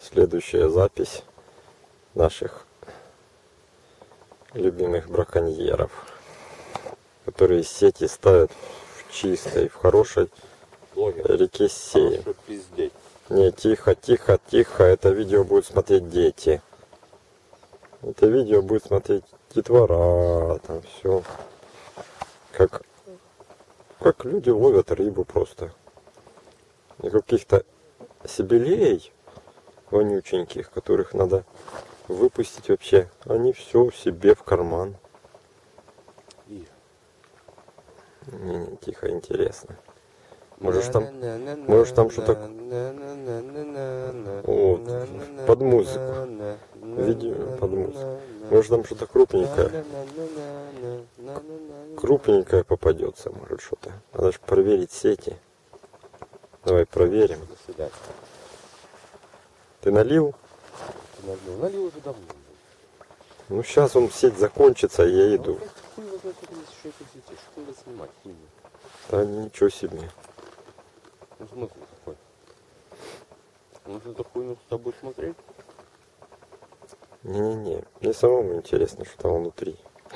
Следующая запись наших любимых браконьеров, которые сети ставят в чистой, в хорошей реке Сеи. Не, тихо, тихо, тихо, это видео будут смотреть дети. Это видео будет смотреть детвора, там все. Как люди ловят рыбу просто. И каких-то сибилей вонюченьких, которых надо выпустить вообще. Они все себе в карман. Не, тихо, интересно. Может там что-то вот, под музыку. Видео под музыку. Может там что-то крупненькое. Крупненькое попадется, может что-то. Надо же проверить сети. Давай проверим. Ты налил? Налил уже давно. Ну сейчас он сеть закончится, и я иду. Да ничего себе. Ну смысл какой? Ну ты эту хуйню с тобой смотреть? Не-не-не, мне самому интересно, что там внутри.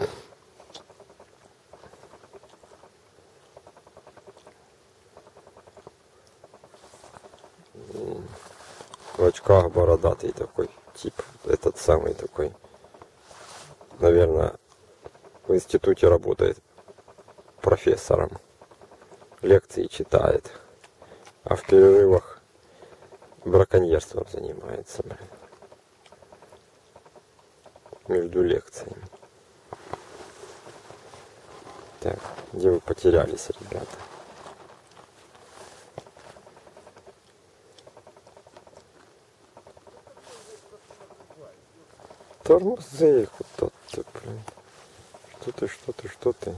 В очках бородатый такой тип, этот самый такой, наверное, в институте работает профессором, лекции читает, а в перерывах браконьерством занимается, блин, между лекциями. Так, где вы потерялись, ребята? Тормози их вот тут, блин. Что ты?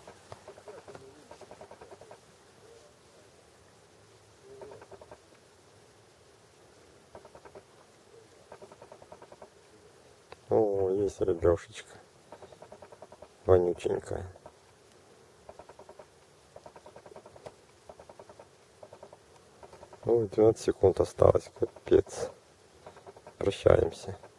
О, есть рыбешечка. Вонюченькая. Ой, 12 секунд осталось, капец. Прощаемся.